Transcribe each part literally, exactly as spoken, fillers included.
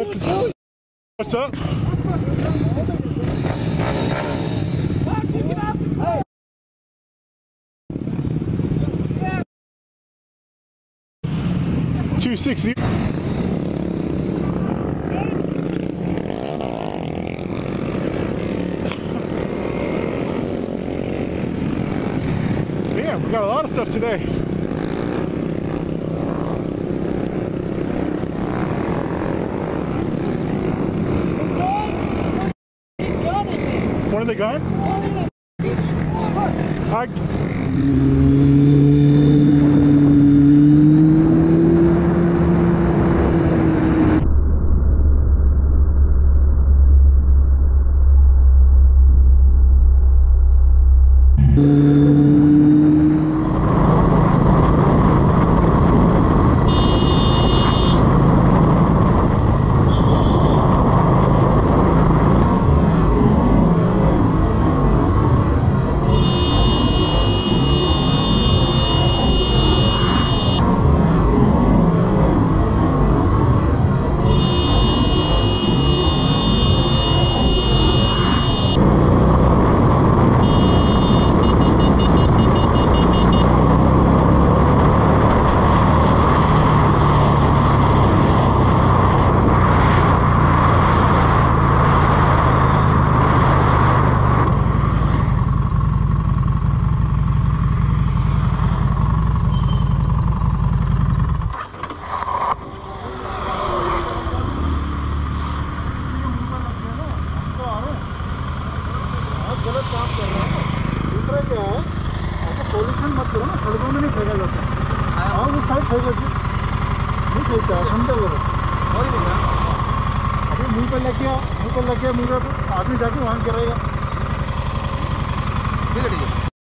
What's up? two sixty. Damn, we got a lot of stuff today. One of the gun? I... मुंह पर लग गया मुंह पर लग गया मुंह पर आदमी जाके वहां गिरेगा ठीक है ठीक है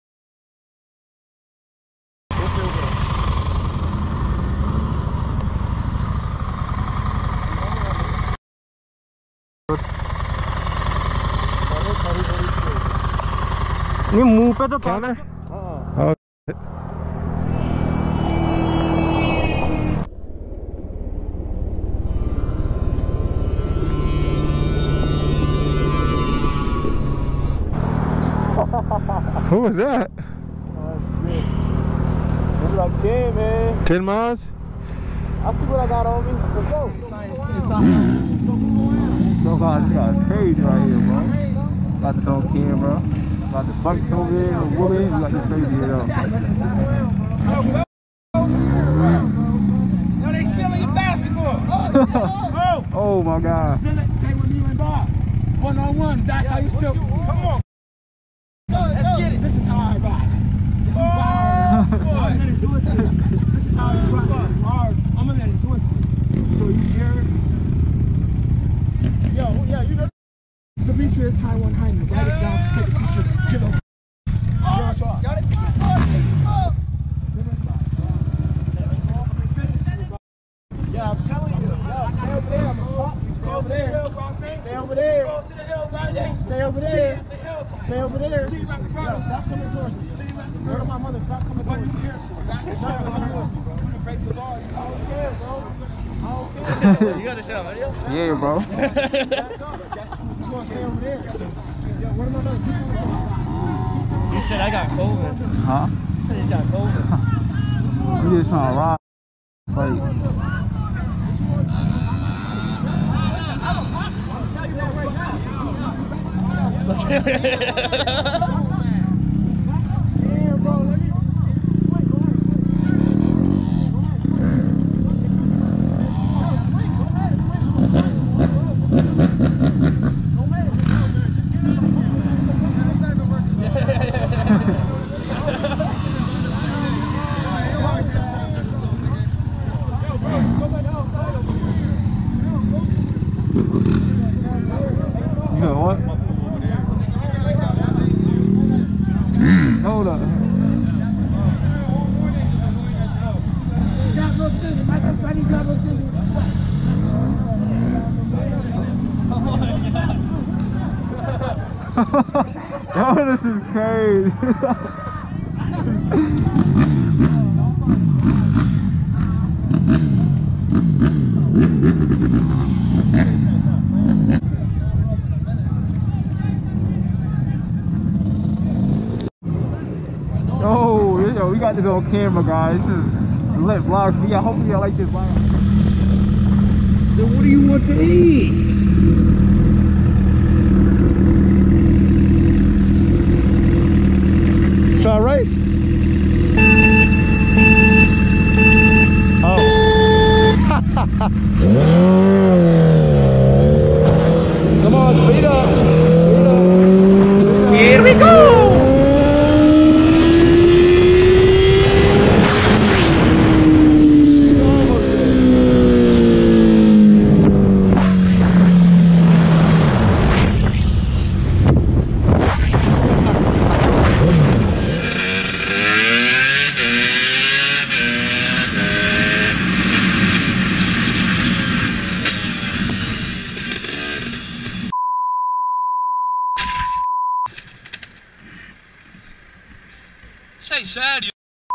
नहीं मुंह पे तो क्या है हां Who was that? Oh, shit. It's like ten, man. ten miles? I see what I got on me. Let's go. So guys, we got a cage right here, bro. Got this on camera. Got the bikes over there, the woolies. We got this crazy here, though. No, they stealing your basketball. Oh, oh my God. Steal it. Take with me and Bob. One on one. That's how you steal. Come on. Let's get it. This is how I ride. This is how I ride. I'm gonna let it twist it. This is how I ride. I'm gonna let it twist it. So you hear it? Yo, yeah, you know. Demetrius Taiwan Hyman. Write it down. Take a picture. Give him. Oh, got it. Take it. Yeah, I'm telling you. Yo, stay over there. I'm gonna pop you. Stay over there. Stay over there. Go to the hill, Rodney. Stay over there. Stay over there. Yo, stop coming towards me. Word of my mother, stop coming towards me. What are you here for? Stop coming towards me, bro. I'm gonna break the law. I don't care, bro. I don't care. You got to show video? Yeah, bro. You gonna stay over there. Yo, where am I going? You said I got COVID. Huh? You said you got COVID. I'm just trying to ride. Fight. Damn, bro, let me... You got what? Hold up. Yo, this is crazy. Yo, we got this on camera, guys. This is lit vlog for y'all. Hopefully y'all like this vlog. Then what do you want to eat? Try rice? Oh. Come on, speed up. Speed up. Here we go! Sei serio?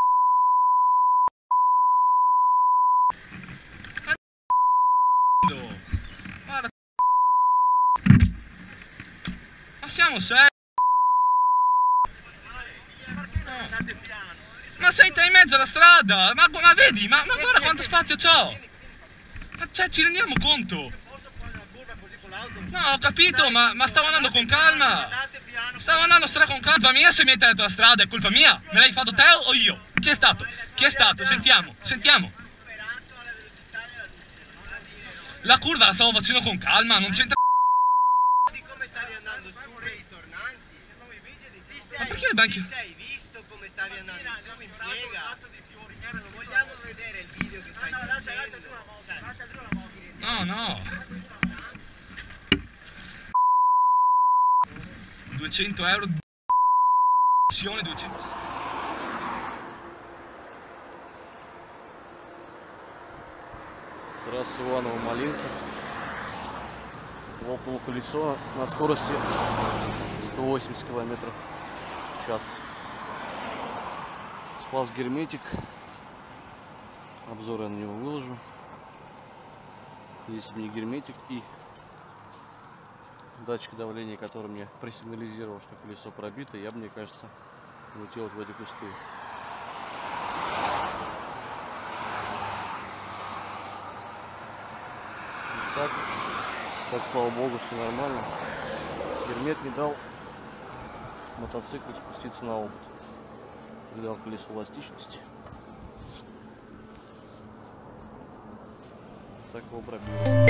Guarda. Ma siamo seri? Ma sei te in mezzo alla strada? Ma, ma vedi, ma, ma guarda quanto spazio c'ho! Ma cioè, ci rendiamo conto? No, ho capito, ma, ma stavo andando con calma! Stavo andando stra con calma, colpa mia se mi hai tagliato la strada, è colpa mia? Me l'hai fatto te o io? Chi è stato? Chi è stato? Sentiamo, sentiamo. La curva la stavo facendo con calma, non c'entra. Di come stavi andando su per i tornanti? Ti sei, Ma perché il banchi... ti sei visto come stavi andando su in piega? Vogliamo vedere il video che stai facendo? No, no. duecento euro di duecento. Трасса Иваново-Малинка. Лопнуло колесо на скорости сто восемьдесят километров в час. Спас герметик. Обзор я на него выложу. Если не герметик и датчик давления, который мне просигнализировал, что колесо пробито, я бы, мне кажется, улетел вот в эти кусты. Так, так, слава богу, все нормально. Гермет не дал мотоциклу спуститься на обод. Придал колесу эластичности. Так его пробило.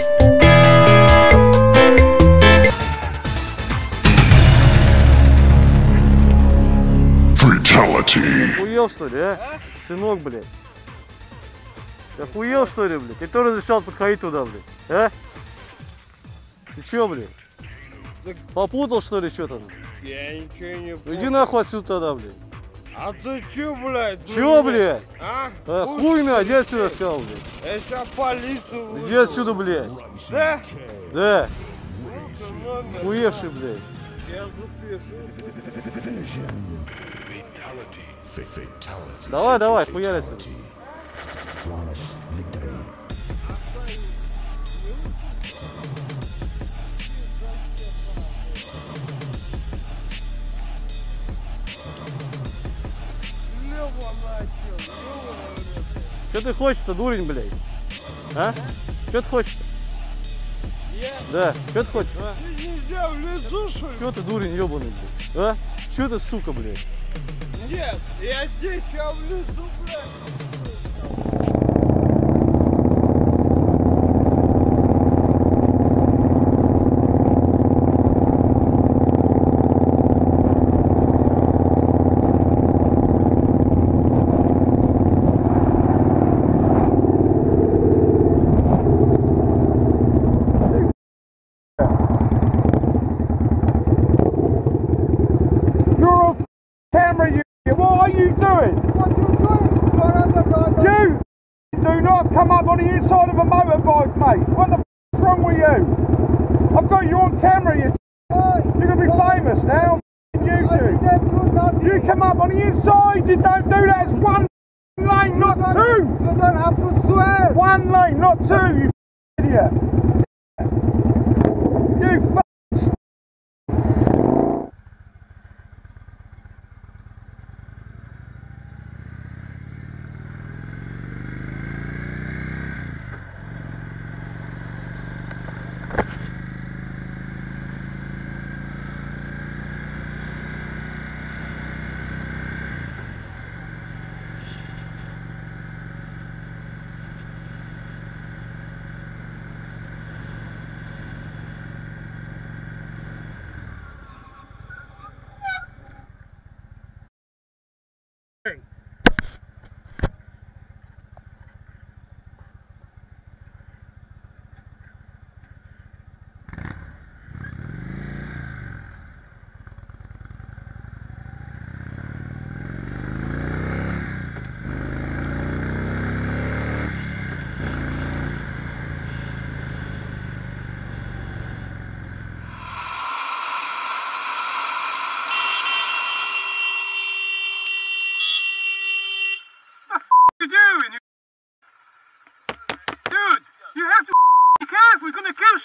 Охуел, что ли, а? Сынок, блядь. Ты охуел, что ли, блядь? Ты кто разрешал подходить туда, блядь? А? Ты чё, блядь? Попутал, что ли, что-то? Я ничего не помню. Иди нахуй отсюда тогда, блядь. А ты чё, блядь? Чё, блядь? А? А, хуй на, иди отсюда, сказал, блядь. Я сейчас полицию вызову. Иди отсюда, блядь. Да? Да. Ну-ка, номер. Хуевший, блядь. Я запишу. Давай, давай, хуярится. Что ты хочешь-то, дурень, блядь? А? Что ты хочешь-то? Я? Да, что ты хочешь? А? Ты нельзя в лесу, что ли? Что ты, дурень, ебаный, блядь? А? Что ты, сука, блядь? Нет, я здесь, а в лесу, блядь. Camera, you. What are you doing? What are you doing? You do not come up on the inside of a motorbike, mate. What the f is wrong with you? I've got you on camera, you. You're gonna be famous now on YouTube. You come up on the inside. You don't do that. It's one lane, not two. You don't have to swear. One lane, not two. You idiot. You.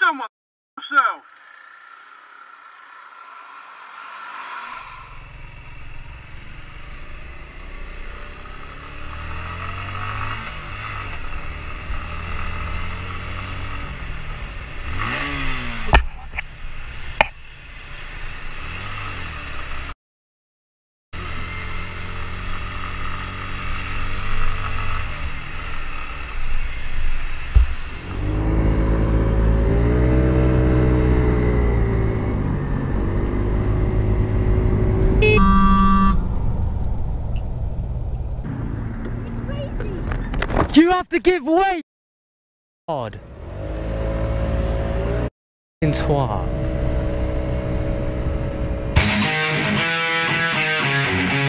Show myself. You have to give way! God. In twat.